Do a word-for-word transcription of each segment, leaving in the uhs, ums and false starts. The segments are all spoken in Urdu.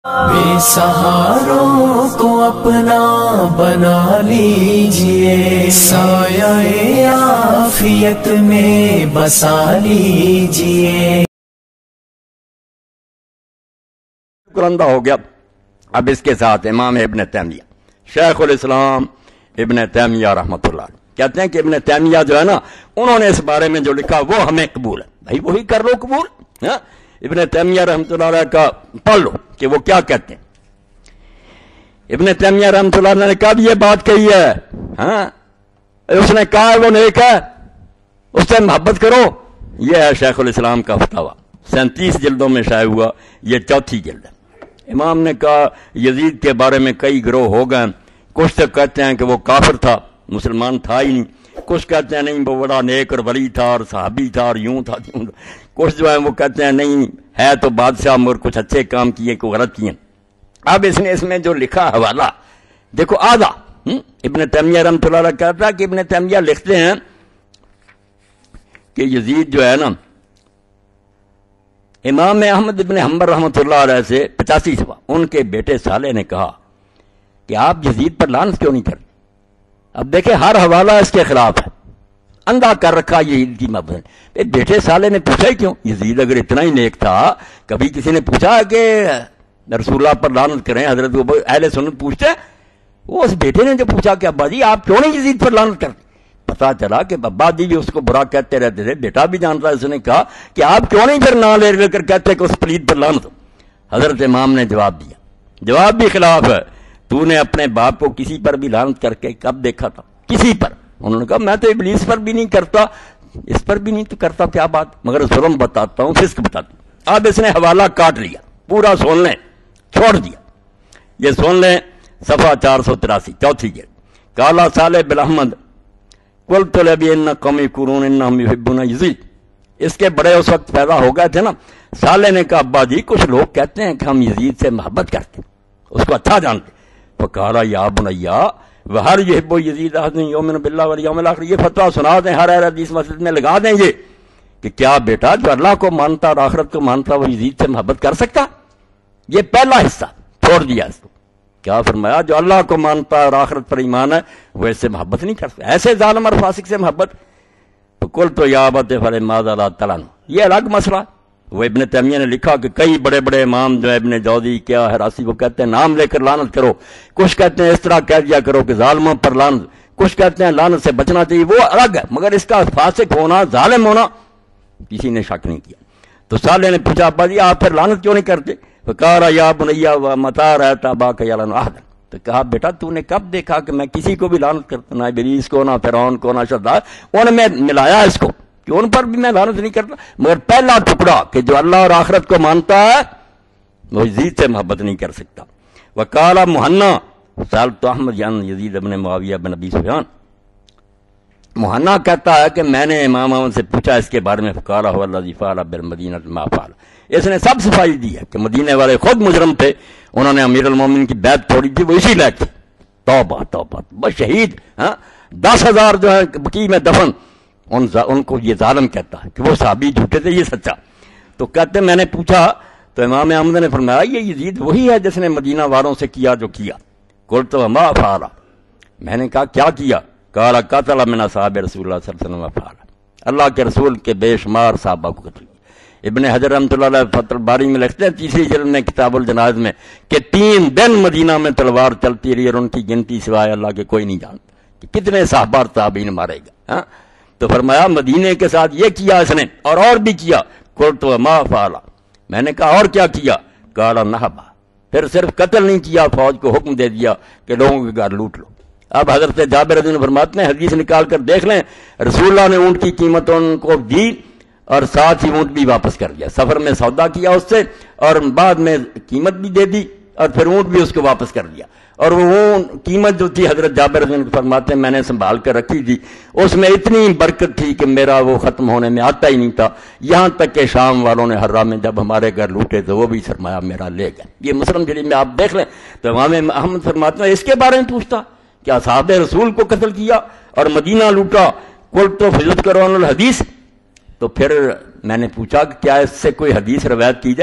بے سہاروں کو اپنا بنا لیجئے، سایہ عافیت میں بسا لیجئے۔ کرندہ ہو گیا۔ اب اس کے ساتھ امام ابن تیمیہ شیخ الاسلام ابن تیمیہ رحمۃ اللہ کہتے ہیں کہ ابن تیمیہ جو ہے نا، انہوں نے اس بارے میں جو لکھا وہ ہمیں قبول ہے، بھائی وہی کر لو قبول۔ ہاں ابن تیمیہ رحمۃ اللہ علیہ کا پڑھ لو کہ وہ کیا کہتے ہیں۔ ابن تیمیہ رحمۃ اللہ علیہ نے کب یہ بات کہی ہے؟ ہاں اس نے کہا ہے وہ نیک ہے، اس سے محبت کرو۔ یہ ہے شیخ الاسلام کا فتاویٰ، سینتیس جلدوں میں شائع ہوا، یہ چوتھی جلد ہے۔ امام نے کہا یزید کے بارے میں کئی گروہ ہو گئے، کچھ تو کہتے ہیں کہ وہ کافر تھا، مسلمان تھا ہی نہیں، کچھ کہتے ہیں نہیں وہ بڑا نیک اور ولی تھا اور صحابی تھا اور یوں تھا یوں تھا، کچھ جو ہیں وہ کہتے ہیں نہیں ہے تو بادشاہ مگر کچھ اچھے کام کیے کو غلط کیے۔ اب اس نے اس میں جو لکھا حوالہ دیکھو آدھا ابن تیمیہ رحمۃ اللہ علیہ کہتا ہے کہ ابن تیمیہ لکھتے ہیں کہ یزید جو ہے نا، امام احمد ابن حنبل رحمۃ اللہ علیہ سے پچاسی سوا ان کے بیٹے صالح نے کہا کہ آپ یزید پر لعنت کیوں نہیں کرتے؟ اب دیکھیں ہر حوالہ اس کے خلاف ہے، اندھا کر رکھا یزید کی محبت۔ بیٹے صالح نے پوچھا ہی کیوں؟ یزید اگر اتنا ہی نیک تھا، کبھی کسی نے پوچھا کہ رسول اللہ پر لعنت کریں؟ حضرت اہل سنت پوچھتے ہیں، وہ اس بیٹے نے جو پوچھا کہ ابا جی آپ کیوں نہیں یزید پر لعنت کرتے؟ پتا چلا کہ ابا جی بھی اس کو برا کہتے رہتے تھے، بیٹا بھی جانتا ہے، اس نے کہا کہ آپ کیوں نہیں پھر نام لے لے کر کہتے کہ اس پلید پر لعنت ہو؟ حضرت امام نے جواب دیا، جواب بھی خلاف ہے، تو نے اپنے باپ کو کسی پر بھی لعنت کر کے کب دیکھا تھا؟ کسی پر؟ انہوں نے کہا میں تو ابلیس پر بھی نہیں کرتا، اس پر بھی نہیں تو کرتا، کیا بات، مگر ظلم بتاتا ہوں، فسق بتاتا ہوں۔ اب اس نے حوالہ کاٹ لیا، پورا سن لیں، چھوڑ دیا، یہ سن لیں صفحہ چار سو تراسی چوتھی جلد۔ کالا صالح بن احمد قلت لبی ان قومی قرون انہم یحبون یزید، اس کے بڑے اس وقت پیدا ہو گئے تھے نا۔ صالح نے کہا ابا جی کچھ لوگ کہتے ہیں کہ ہم یزید سے محبت کرتے، اس کو اچھا جانتے۔ فقال یا بنیا وہر یحب یزید احد یؤمن باللہ والیوم الاخر، یہ فتویٰ سنا دیں، ہر حدیث مسجد میں لگا دیں یہ کہ کیا بیٹا جو اللہ کو مانتا اور آخرت کو مانتا وہ یزید سے محبت کر سکتا؟ یہ پہلا حصہ چھوڑ دیا اس کو۔ کیا فرمایا؟ جو اللہ کو مانتا ہے اور آخرت پر ایمان ہے وہ اس سے محبت نہیں کر سکتا، ایسے ظالم اور فاسق سے محبت۔ تو کل تو یا ابت فلماذا لا تعلن، یہ الگ مسئلہ۔ وہ ابن تیمیہ نے لکھا کہ کئی بڑے بڑے امام جو ابن جوزی کیا ہراسی وہ کہتے ہیں نام لے کر لعنت کرو، کچھ کہتے ہیں اس طرح کہہ دیا کرو کہ ظالموں پر لعنت، کچھ کہتے ہیں لعنت سے بچنا چاہیے، وہ الگ ہے، مگر اس کا فاسق ہونا ظالم ہونا کسی نے شک نہیں کیا۔ تو صالح نے پوچھا ابا جی آپ پھر لعنت کیوں نہیں کرتے؟ فقال یا بنیا متی رأیت اباک یلعن احدا، تو کہا بیٹا تو نے کب دیکھا کہ میں کسی کو بھی لعنت کرتا، نہ ابلیس کو، نہ فرعون کو، نہ شداد، ان میں ملایا اس کو کہ ان پر بھی میں لعنت نہیں کرتا، مگر پہلا ٹکڑا کہ جو اللہ اور آخرت کو مانتا ہے وہ یزید سے محبت نہیں کر سکتا۔ وقال مہنا سألت احمد یعن یزید ابن معاویہ بن ابی سفیان، مہنا کہتا ہے کہ میں نے امام احمد سے پوچھا اس کے بارے میں، فقال هو الذی فعل بالمدینہ ما فعل، اس نے سب صفائی دی ہے کہ مدینے والے خود مجرم تھے، انہوں نے امیر المومنین کی بیعت توڑی تھی، وہ اسی لائق تھے۔ توبہ توبہ، بس شہید ہاں دس ہزار جو ہے بقیع میں دفن، ان ان کو یہ ظالم کہتا ہے کہ وہ صحابی جھوٹے تھے، یہ سچا۔ تو کہتے میں نے پوچھا تو امام احمد نے فرمایا یہ یزید وہی ہے جس نے مدینہ والوں سے کیا جو کیا۔ قلت وما فعل، میں نے کہا کیا کیا؟ قال قتل من اصحاب رسول اللہ صلی اللہ علیہ وسلم فعل، اللہ کے رسول کے بے شمار صحابہ کو قتل کیا۔ ابن حجر رحمۃ اللہ علیہ فتح الباری میں لکھتے ہیں تیسری جلد میں کتاب الجنائز میں کہ تین دن مدینہ میں تلوار چلتی رہی اور ان کی گنتی سوائے اللہ کے کوئی نہیں جانتا کہ کتنے صحابہ اور تابعین مارے گا۔ ہاں تو فرمایا مدینے کے ساتھ یہ کیا اس نے اور اور بھی کیا۔ قلت وما فعل، میں نے کہا اور کیا کیا؟ قال نہبا، پھر صرف قتل نہیں کیا، فوج کو حکم دے دیا کہ لوگوں کے گھر لوٹ لو۔ اب حضرت جابر رضی اللہ عنہ فرماتے ہیں حدیث نکال کر دیکھ لیں، رسول اللہ نے اونٹ کی قیمت ان کو دی اور ساتھ ہی اونٹ بھی واپس کر دیا، سفر میں سودا کیا اس سے اور بعد میں قیمت بھی دے دی اور پھر اونٹ بھی اس کو واپس کر دیا۔ اور وہ قیمت جو تھی حضرت جابر رضی اللہ عنہ فرماتے ہیں میں نے سنبھال کر رکھی تھی، اس میں اتنی برکت تھی کہ میرا وہ ختم ہونے میں آتا ہی نہیں تھا، یہاں تک کہ شام والوں نے حرہ میں جب ہمارے گھر لوٹے تو وہ بھی سرمایہ میرا لے گئے۔ یہ مسلم شریف میں آپ دیکھ لیں تو امام احمد فرماتے ہیں اس کے بارے میں پوچھتا کہ اصحاب رسول کو قتل کیا اور مدینہ لوٹا، قلت تو فضت کرون الحدیث، تو پھر میں نے پوچھا کہ کیا اس سے کوئی حدیث روایت کی جائے؟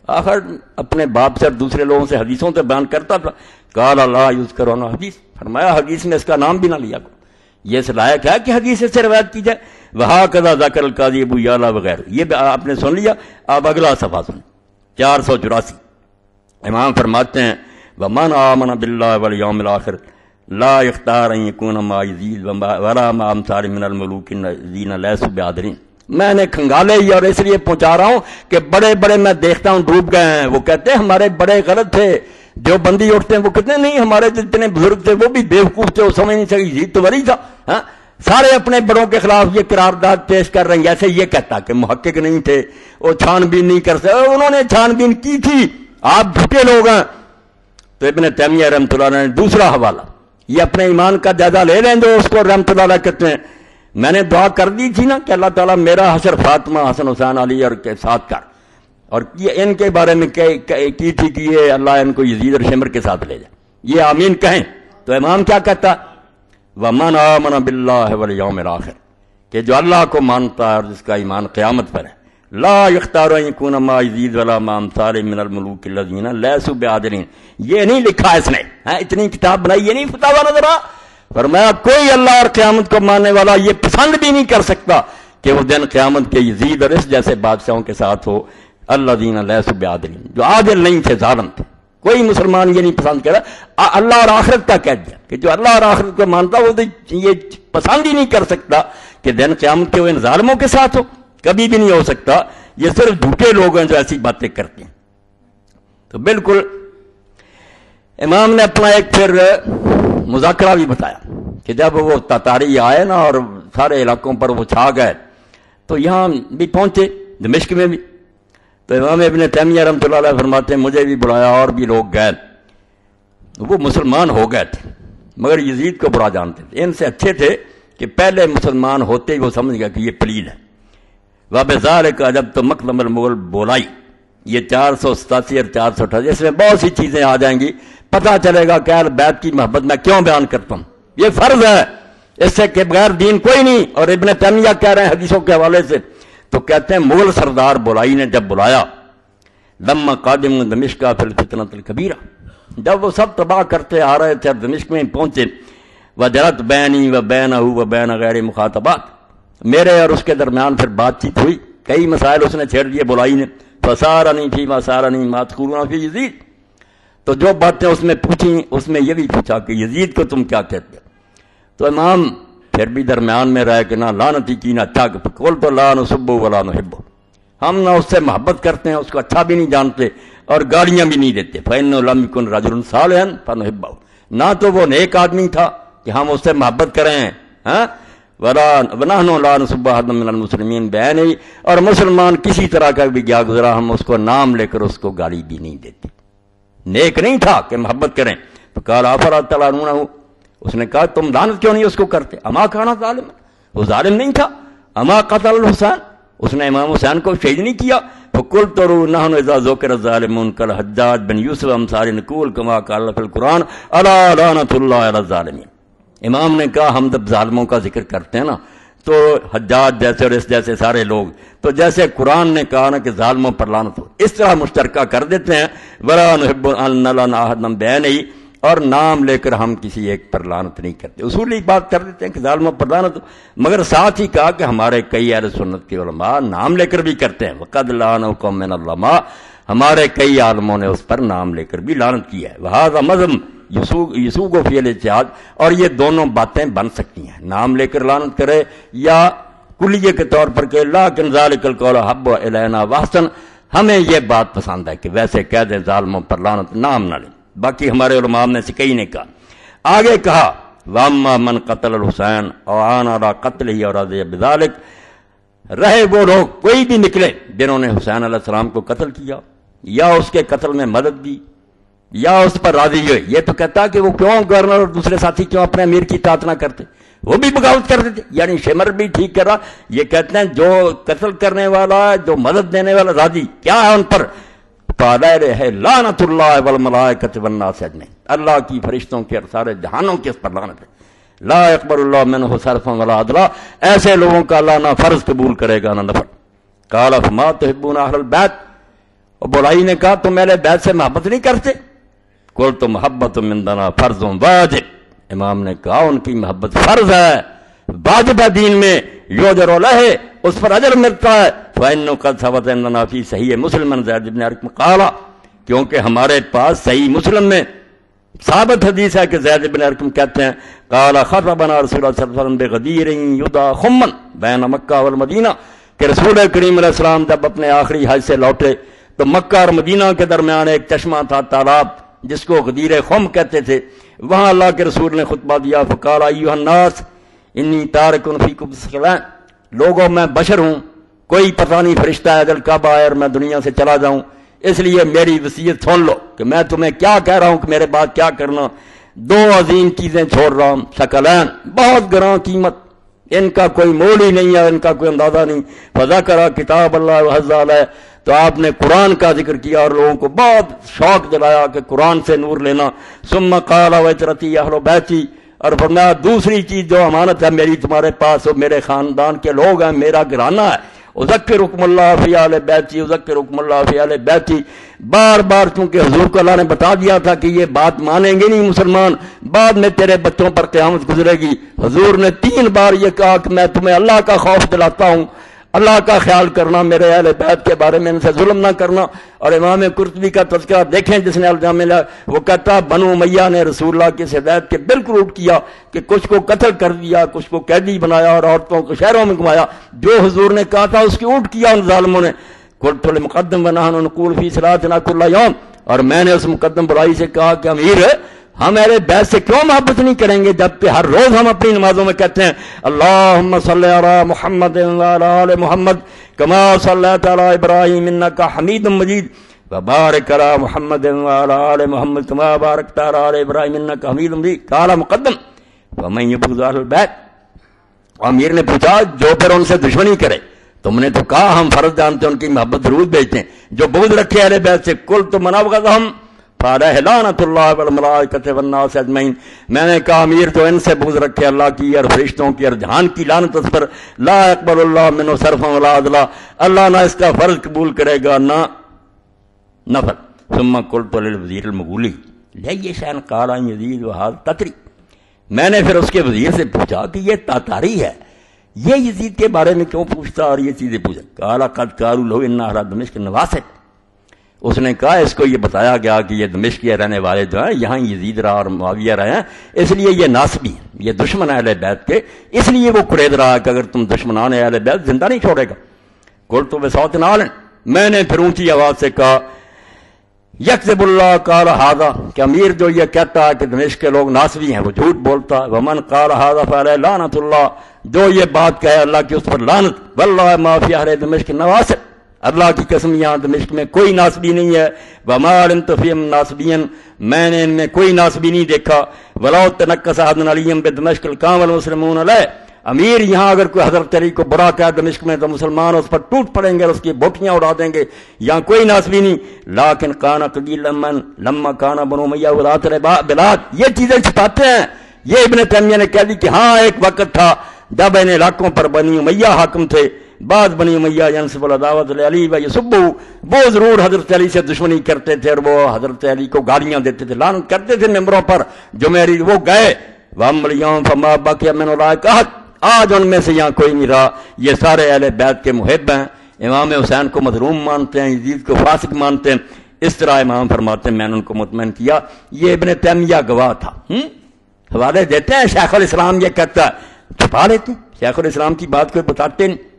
آخر اپنے باپ سے اور دوسرے لوگوں سے حدیثوں سے بیان کرتا تھا. قال اللہ یوز کرو نا حدیث، فرمایا حدیث میں اس کا نام بھی نہ لیا. یہ اس لائق ہے کہ حدیث سے روایت کی جائے. وہاں کذا ذکر القاضی ابو یعلا وغیرہ. یہ آپ نے سن لیا. آپ اگلا صفحہ سن، چار سو چوراسی. امام فرماتے ہیں ومن آمن باللہ والیوم الآخر لا اختار ان یکون ما یزید ولا ما امثال من الملوک الذین لیسوا بعادلین. میں نے کھنگالے ہی اور اس لیے پہنچا رہا ہوں کہ بڑے بڑے میں دیکھتا ہوں ڈوب گئے ہیں. وہ کہتے ہیں ہمارے بڑے غلط تھے. جو بندی اٹھتے ہیں وہ کہتے ہیں نہیں ہمارے جتنے بزرگ تھے وہ بھی بیوقوف تھے، وہ سمجھ نہیں سکی یزید تو ولی تھا. ہاں سارے اپنے بڑوں کے خلاف یہ قرارداد پیش کر رہے ہیں. ایسے یہ کہتا کہ محقق نہیں تھے، وہ چھان بین نہیں کر سکتے. انہوں نے چھان بین کی تھی، آپ جھوٹے لوگ ہیں. تو ابن تیمیہ رحمۃ اللہ علیہ نے دوسرا حوالہ، یہ اپنے ایمان کا جائزہ لے لیں جو اس کو رحمۃ اللہ علیہ کہتے ہیں. میں نے دعا کر دی تھی نا کہ اللہ تعالیٰ میرا حشر فاطمہ حسن حسین علی اور کے ساتھ کر، اور یہ ان کے بارے میں کی تھی کہ یہ اللہ ان کو یزید اور شمر کے ساتھ لے جائے. یہ آمین کہیں. تو امام کیا کہتا وَمَنْ آمَنَ بِاللَّهِ وَالْيَوْمِ الْآخِرِ، کہ جو اللہ کو مانتا ہے اور جس کا ایمان قیامت پر ہے. لا يختار ان يكون ما يزيد ولا ما امثال من الملوك الذين ليسوا بعادلين. یہ نہیں لکھا اس نے، اتنی کتاب بنائی، یہ نہیں فتاوا نظر آ. فرمایا کوئی اللہ اور قیامت کو ماننے والا یہ پسند بھی نہیں کر سکتا کہ وہ دن قیامت کے یزید اور اس جیسے بادشاہوں کے ساتھ ہو. الذین لیسوا بعادلین، جو عادل نہیں تھے، ظالم تھے. کوئی مسلمان یہ نہیں پسند کرا. اللہ اور آخرت کا کہہ دیا کہ جو اللہ اور آخرت کو مانتا وہ یہ پسند ہی نہیں کر سکتا کہ دن قیامت کے وہ ان ظالموں کے ساتھ ہو. کبھی بھی نہیں ہو سکتا. یہ صرف جھوٹے لوگ ہیں جو ایسی باتیں کرتے ہیں. تو بالکل امام نے اپنا ایک پھر مذاکرہ بھی بتایا کہ جب وہ تاتاری آئے نا اور سارے علاقوں پر وہ چھا گئے تو یہاں بھی پہنچے، دمشق میں بھی. تو امام ابن تیمیہ رحمۃ اللہ علیہ فرماتے ہیں مجھے بھی بلایا اور بھی لوگ گئے. وہ مسلمان ہو گئے تھے مگر یزید کو برا جانتے تھے. ان سے اچھے تھے کہ پہلے مسلمان ہوتے ہی وہ سمجھ گیا کہ یہ پلید ہے. وَبِذَلِكَ جب تو مقدم المغل بولائی، یہ چار سو ستاسی اور چار سو اٹھاسی، اس میں بہت سی چیزیں آ جائیں گی. پتہ چلے گا کہ اہل بیت کی محبت میں کیوں بیان کرتا ہوں. یہ فرض ہے، اس سے کہ بغیر دین کوئی نہیں. اور ابن تیمیہ کہہ رہے ہیں حدیثوں کے حوالے سے، تو کہتے ہیں مغل سردار بولائی نے جب بلایا لما قادم دمشق فی الفتنۃ الکبیرہ، جب وہ سب تباہ کرتے آ رہے تھے اور دمشق میں پہنچے. وجرت بینی و بینہ و بین غیر مخاطبات، میرے اور اس کے درمیان پھر بات چیت ہوئی. کئی مسائل اس نے چھیڑ دیے بولائی نے. فسارنی فی ما سارنی ما تقولون فی یزید، تو جو باتیں اس میں پوچھیں اس میں یہ بھی پوچھا کہ یزید کو تم کیا کہتے. تو امام پھر بھی درمیان میں رہے کہ نہ لعنتی کی نہ اچھا، قول تو لا نسب ولا نحب، ہم نہ اس سے محبت کرتے ہیں، اس کو اچھا بھی نہیں جانتے اور گالیاں بھی نہیں دیتے. فإنه لم يكن رجل صالحا فنحبه، نہ تو وہ نیک آدمی تھا کہ ہم اس سے محبت کریں. ہاں ولا ونحن لا نسب احد من المسلمین بعینہ، اور مسلمان کسی طرح کا بھی گیا گزرا ہم اس کو نام لے کر اس کو گالی بھی نہیں دیتے. نیک نہیں تھا کہ محبت کریں. تو قال افلا تلعنونہ، اس نے کہا تم لعنت کیوں نہیں اس کو کرتے. اما کان ظالم، وہ ظالم نہیں تھا. اما قتل الحسین، اس نے امام حسین کو شہید نہیں کیا. فقلت نحن اذا ذکر الظالمون کالحجاج بن یوسف امثال نقول کما قال فی القرآن الا لعنۃ اللہ علی الظالمین. امام نے کہا ہم جب ظالموں کا ذکر کرتے ہیں نا تو حجاج جیسے اور اس جیسے سارے لوگ، تو جیسے قرآن نے کہا نا کہ ظالموں پر لعنت ہو، اس طرح مشترکہ کر دیتے ہیں. ولا نحب ان لنا احد بعینہ، اور نام لے کر ہم کسی ایک پر لعنت نہیں کرتے. اصولی بات کر دیتے ہیں کہ ظالموں پر لعنت، مگر ساتھ ہی کہا کہ ہمارے کئی اہل سنت کے علماء نام لے کر بھی کرتے ہیں. وقد لعنوا قوم من العلماء، ہمارے کئی عالموں نے اس پر نام لے کر بھی لعنت کی ہے. وہذا مذم یسوغ فی الاجتہاد، اور یہ دونوں باتیں بن سکتی ہیں، نام لے کر لعنت کرے یا کلیے کے طور پر کہ لیکن ذالک القول حب الینا واحسن، ہمیں یہ بات پسند ہے کہ ویسے کہہ دیں ظالموں پر لعنت، نام نہ لیں. باقی ہمارے علماء نے سے کئی نے کہا. آگے کہا واما من قتل الحسین او عان علی قتلہ اور رضی بذلک، رہے وہ لوگ کوئی بھی نکلے جنہوں نے حسین علیہ السلام کو قتل کیا یا اس کے قتل میں مدد دی یا اس پر راضی ہوئے. یہ تو کہتا کہ وہ کیوں گورنر اور دوسرے ساتھی کیوں اپنے امیر کی اطاعت نہ کرتے، وہ بھی بغاوت کرتے تھے. یعنی شمر بھی ٹھیک کر رہا. یہ کہتے ہیں جو قتل کرنے والا، جو مدد دینے والا راضی، کیا ہے ان پر؟ ہے لعنت اللہ والملائکۃ والناس اجمعین، اللہ کی فرشتوں کے اور سارے جہانوں کے اس پر لعنت ہے. لا يقبل اللہ منہ صرفا ولا عدلا، ایسے لوگوں کا اللہ نہ فرض قبول کرے گا نہ نفل. قال فما تحبون اہل البیت، اور بولائی نے کہا تم اہل بیت سے محبت نہیں کرتے؟ قلت محبت مندنا فرض واجب، امام نے کہا ان کی محبت فرض ہے، واجب ہے دین میں، یوجر لہ اس پر اجر ملتا ہے۔ فإنه قد ثبت عندنا فی صحیح مسلم عن زید بن ارقم قال، کیونکہ ہمارے پاس صحیح مسلم میں ثابت حدیث ہے کہ زید بن ارقم کہتے ہیں قال خطبنا رسول اللہ صلی اللہ علیہ وسلم بغدیر یدعى خمن بین مکہ والمدینہ، کہ رسول کریم علیہ السلام جب اپنے آخری حج سے لوٹے تو مکہ اور مدینہ کے درمیان ایک چشمہ تھا، تالاب، جس کو غدیر خم کہتے تھے، وہاں اللہ کے رسول نے خطبہ دیا۔ فقال ایھا الناس انی تارک فیکم الثقلین، لوگوں میں بشر ہوں، کوئی پتہ نہیں فرشتہ اجل کب آئے اور میں دنیا سے چلا جاؤں، اس لیے میری وصیت سن لو کہ میں تمہیں کیا کہہ رہا ہوں کہ میرے بعد کیا کرنا۔ دو عظیم چیزیں چھوڑ رہا ہوں، ثقلین، بہت گراں قیمت، ان کا کوئی مول ہی نہیں ہے، ان کا کوئی اندازہ نہیں۔ فذکر کتاب اللہ وحظ علیہ، تو آپ نے قرآن کا ذکر کیا اور لوگوں کو بہت شوق دلایا کہ قرآن سے نور لینا۔ ثم قال وعترتی اہل بیتی، اور فرمایا دوسری چیز جو امانت ہے میری تمہارے پاس، وہ میرے خاندان کے لوگ ہیں، میرا گھرانہ ہے۔ اذکرکم اللہ فی اہل بیتی، اذکرکم اللہ فی اہل بیتی، بار بار چونکہ حضور کو اللہ نے بتا دیا تھا کہ یہ بات مانیں گے نہیں مسلمان، بعد میں تیرے بچوں پر قیامت گزرے گی، حضور نے تین بار یہ کہا کہ میں تمہیں اللہ کا خوف دلاتا ہوں، اللہ کا خیال کرنا، میرے اہل بیت کے بارے میں ان سے ظلم نہ کرنا۔ اور امام قرطبی کا تذکرہ دیکھیں جس نے الجامع لیا، وہ کہتا بنو امیہ نے رسول اللہ کی ہدایت کے بالکل الٹ کیا کہ کچھ کو قتل کر دیا، کچھ کو قیدی بنایا اور عورتوں کو شہروں میں گھمایا، جو حضور نے کہا تھا اس کی الٹ کیا ان ظالموں نے۔ قلت للمقدم ونحن نقول فی صلاتنا کل یوم، اور میں نے اس مقدم برائی سے کہا کہ امیر ہم اہل بیت سے کیوں محبت نہیں کریں گے جبکہ ہر روز ہم اپنی نمازوں میں کہتے ہیں اللہم صلی علی محمد وعلی آل محمد کما صلیت علی ابراہیم انک حمید مجید وبارک علی محمد وعلی آل محمد کما بارکت علی آل ابراہیم انک حمید مجید۔ قال مقدم ومن یبغض اہل البیت، امیر نے پوچھا جو پھر ان سے دشمنی کرے، تم نے تو کہا ہم فرض جانتے ہیں ان کی محبت ضرور بھیجتے ہیں، جو بغض رکھے اہل بیت سے قلت من ابغضہم فعلیہ لعنۃ اللہ والملائکۃ والناس اجمعین، میں نے کہا امیر تو ان سے بغض رکھے اللہ کی اور فرشتوں کی اور جہان کی لعنت اس پر، لا يقبل اللہ منہ صرفا ولا عدلا، اللہ نہ اس کا فرض قبول کرے گا نہ نفل۔ ثم قلت للوزیر المغولی لأی شیء قال یزید وہذا تتری، میں نے پھر اس کے وزیر سے پوچھا کہ یہ تاتاری ہے، یہ یزید کے بارے میں کیوں پوچھتا اور یہ چیزیں پوچھا؟ قال قد قالوا له ان اہل دمشق نواسط، اس نے کہا اس کو یہ بتایا گیا کہ یہ دمشق کے رہنے والے جو ہیں یہاں یزید رہا اور معاویہ رہے ہیں، اس لیے یہ ناصبی ہیں، یہ دشمن اہل بیت کے، اس لیے وہ قرید رہا ہے کہ اگر تم دشمنان اہل بیت زندہ نہیں چھوڑے گا۔ قلت بصوت عال، میں نے پھر اونچی آواز سے کہا یکذب اللہ قال ھذا، کہ امیر جو یہ کہتا ہے کہ دمشق کے لوگ ناصبی ہیں وہ جھوٹ بولتا ہے، ومن قال ھذا فعلیہ لعنۃ اللہ، جو یہ بات کہے اللہ کی اس پر لعنت، واللہ ما فی اہل دمشق نواسط، اللہ کی قسم یہاں دمشق میں کوئی ناصبی نہیں ہے، وما علمت فیہم ناصبیا، میں نے ان میں کوئی ناصبی نہیں دیکھا، ولو تنکس احد علی بدمشق القام والمسلمون علیہ، امیر یہاں اگر کوئی حضرت علی کو برا کہا دمشق میں تو مسلمان اس پر ٹوٹ پڑیں گے اور اس کی بوٹیاں اڑا دیں گے، یہاں کوئی ناصبی نہیں۔ لیکن کان قلیلا من لما کان بنو امیہ ولاۃ البلاد، یہ چیزیں چھپاتے ہیں، یہ ابن تیمیہ نے کہہ دی کہ ہاں ایک وقت تھا جب ان علاقوں پر بنی امیہ حاکم تھے، بعد بنی امیہ ینسب العداوۃ علی و یسبہ، وہ ضرور حضرت علی سے دشمنی کرتے تھے اور وہ حضرت علی کو گالیاں دیتے تھے، لعنت کرتے تھے ممبروں پر، جو میری وہ گئے، وَأَمَّا الْيَوْمَ فَمَا بَقِيَ مِنْ أُولَٰئِكَ أَحَدٌ، آج ان میں سے یہاں کوئی نہیں رہا، یہ سارے اہل بیت کے محب ہیں، امام حسین کو مظلوم مانتے ہیں، یزید کو فاسق مانتے ہیں، اس طرح امام فرماتے ہیں میں نے ان کو مطمئن کیا، یہ ابن تیمیہ گواہ تھا، حوالے دیتے ہیں، شیخ الاسلام یہ کہتا ہے، چھپا لیتے ہیں، شیخ الاسلام کی بات کوئی بتاتے نہیں۔